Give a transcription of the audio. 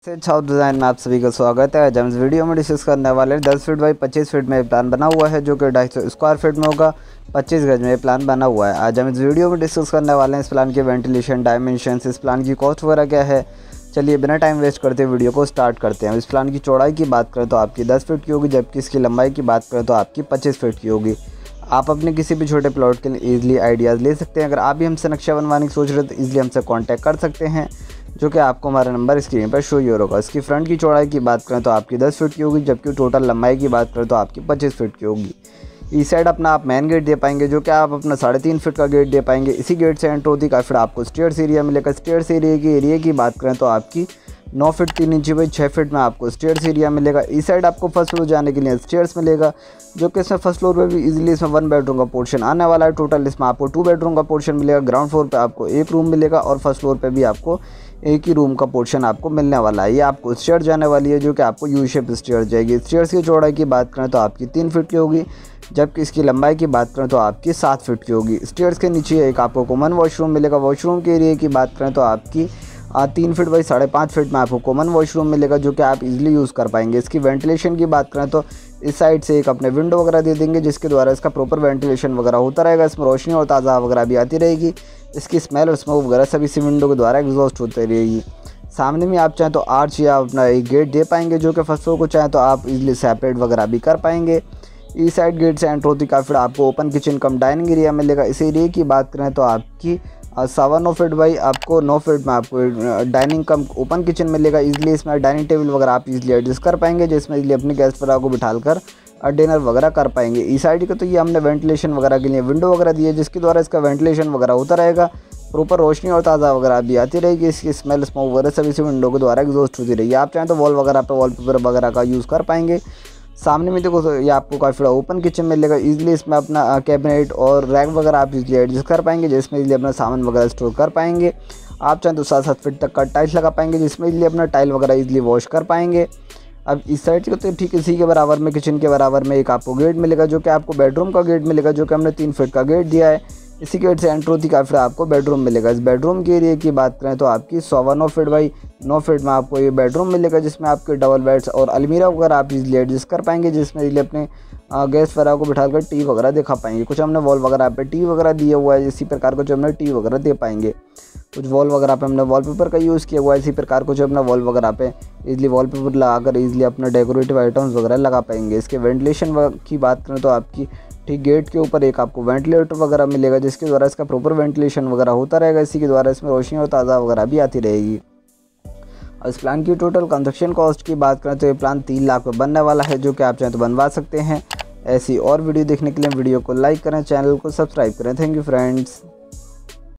से अच्छा डिज़ाइन में आप सभी का स्वागत है। आज हम इस वीडियो में डिस्कस करने वाले 10 फीट बाई 25 फीट में प्लान बना हुआ है, जो कि 250 स्क्वायर फीट में होगा। 25 गज में प्लान बना हुआ है। आज हम इस वीडियो में डिस्कस करने वाले हैं इस प्लान के वेंटिलेशन, डायमेंशंस, इस प्लान की कॉस्ट वगैरह क्या है। चलिए बिना टाइम वेस्ट करते वीडियो को स्टार्ट करते हैं। इस प्लान की चौड़ाई की बात करें तो आपकी 10 फीट की होगी, जबकि इसकी लंबाई की बात करें तो आपकी 25 फीट की होगी। आप अपने किसी भी छोटे प्लॉट के लिए ईजिली आइडियाज़ ले सकते हैं। अगर आप भी हमसे नक्शा बनवाने की सोच रहे हैं तो ईजिली हमसे कॉन्टैक्ट कर सकते हैं, जो कि आपको हमारा नंबर स्क्रीन पर शो ही होगा। इसकी फ्रंट की चौड़ाई की बात करें तो आपकी 10 फीट की होगी, जबकि टोटल लंबाई की बात करें तो आपकी 25 फीट की होगी। इस साइड अपना आप मेन गेट दे पाएंगे, जो कि आप अपना 3.5 फीट का गेट दे पाएंगे। इसी गेट से एंटर होती का फिर आपको स्टेयर्स एरिया मिलेगा। स्टेयर्स एरिया की बात करें तो आपकी 9 फीट 3 इंच बाई 6 फीट में आपको स्टेयर्स एरिया मिलेगा। इस साइड आपको फर्स्ट फ्लोर जाने के लिए स्टेयर्स मिलेगा, जो कि इसमें फर्स्ट फ्लोर पे भी इजीली इसमें 1 बेडरूम का पोर्शन आने वाला है। टोटल इसमें आपको 2 बेडरूम का पोर्शन मिलेगा। ग्राउंड फ्लोर पे आपको 1 रूम मिलेगा और फर्स्ट फ्लोर पे भी आपको 1 ही रूम का पोर्शन आपको मिलने वाला है। ये आपको स्टेयर जाने वाली है, जो कि आपको यू शेप स्टेयर जाएगी। स्टेयर्स की चौड़ाई की बात करें तो आपकी 3 फीट की होगी, जबकि इसकी लंबाई की बात करें तो आपकी 7 फीट की होगी। स्टेयर्स के नीचे एक आपको कॉमन वॉशरूम मिलेगा। वॉशरूम के एरिया की बात करें तो आपकी 3 फीट बाई 5.5 फीट में आपको कॉमन वॉशरूम मिलेगा, जो कि आप इजीली यूज़ कर पाएंगे। इसकी वेंटिलेशन की बात करें तो इस साइड से एक अपने विंडो वगैरह दे देंगे, जिसके द्वारा इसका प्रॉपर वेंटिलेशन वगैरह होता रहेगा। इसमें रोशनी और ताज़ा वगैरह भी आती रहेगी। इसकी स्मेल और स्मोक वगैरह सभी इसी विंडो के द्वारा एग्जॉस्ट होती रहेगी। सामने में आप चाहें तो आर्च या अपना एक गेट दे पाएंगे, जो कि फर्स्ट फ्लोर को चाहें तो आप इजीली सेपरेट वगैरह भी कर पाएंगे। इस साइड गेट से एंटर होती का फिर आपको open kitchen cum dining area मिलेगा। इस एरिया की बात करें तो आपकी 9.25 फीट बाई आपको 9 फीट में आपको डाइनिंग कम ओपन किचन मिलेगा। इजीली इसमें डाइनिंग टेबल वगैरह आप इजीली एडजस्ट कर पाएंगे, जिसमें इजीली अपने गेस्ट वगैरह को बिठाकर डिनर वगैरह कर पाएंगे। इस साइड का तो ये हमने वेंटिलेशन वगैरह के लिए विंडो वगैरह दी है, जिसके द्वारा इसका वेंटिलेशन वगैरह होता रहेगा। प्रॉपर रोशनी और ताज़ा वगैरह भी आती रहेगी। इसकी स्मेल स्मोक वगैरह सभी इसी विंडो के द्वारा एग्जॉस्ट होती रहेगी। आप चाहें तो वॉल वगैरह पे वॉलपेपर वगैरह का यूज़ कर पाएंगे। सामने में देखो ये आपको काफ़ी बड़ा ओपन किचन मिलेगा। इजीली इसमें अपना कैबिनेट और रैक वगैरह आप इजीली एडजस्ट कर पाएंगे, जिसमें इजीली अपना सामान वगैरह स्टोर कर पाएंगे। आप चाहें तो 7 फीट तक का टाइल्स लगा पाएंगे, जिसमें इजीली अपना टाइल वगैरह इजीली वॉश कर पाएंगे। अब इस साइड को तो ठीक इसी के बराबर में किचन के बराबर में एक आपको गेट मिलेगा, जो कि आपको बेडरूम का गेट मिलेगा, जो कि हमने 3 फीट का गेट दिया है। इसी गेट से एंटर होती का फिर आपको बेडरूम मिलेगा। इस बेडरूम के एरिया की बात करें तो आपकी 9 फीट बाई 9 फीट में आपको ये बेडरूम मिलेगा, जिसमें आपके डबल बेड्स और अलमीरा वगैरह आप इजीली एडजस्ट कर पाएंगे, जिसमें इजीली अपने गेस्ट वगैरह को बिठाकर टी वगैरह दिखा पाएंगे। कुछ हमने वॉल वगैरह पे टी वगैरह दिया हुआ है, इसी प्रकार को जो हमने टी वगैरह दे पाएंगे। कुछ वॉल वगैरह पे हमने वॉलपेपर का यूज़ किया हुआ है, इसी प्रकार को जो अपना वॉल वगैरह पे इजीली वॉलपेपर लगाकर इजीली अपना डेकोरेटिव आइटम्स वगैरह लगा पाएंगे। इसके वेंटिलेशन की बात करें तो आपकी ठीक गेट के ऊपर एक आपको वेंटिलेटर वगैरह मिलेगा, जिसके द्वारा इसका प्रॉपर वेंटिलेशन वगैरह होता रहेगा। इसी के द्वारा इसमें रोशनी और ताज़ा वगैरह भी आती रहेगी। और इस प्लान की टोटल कंस्ट्रक्शन कॉस्ट की बात करें तो ये प्लान 3 लाख में बनने वाला है, जो कि आप चाहें तो बनवा सकते हैं। ऐसी और वीडियो देखने के लिए वीडियो को लाइक करें, चैनल को सब्सक्राइब करें। Thank you friends.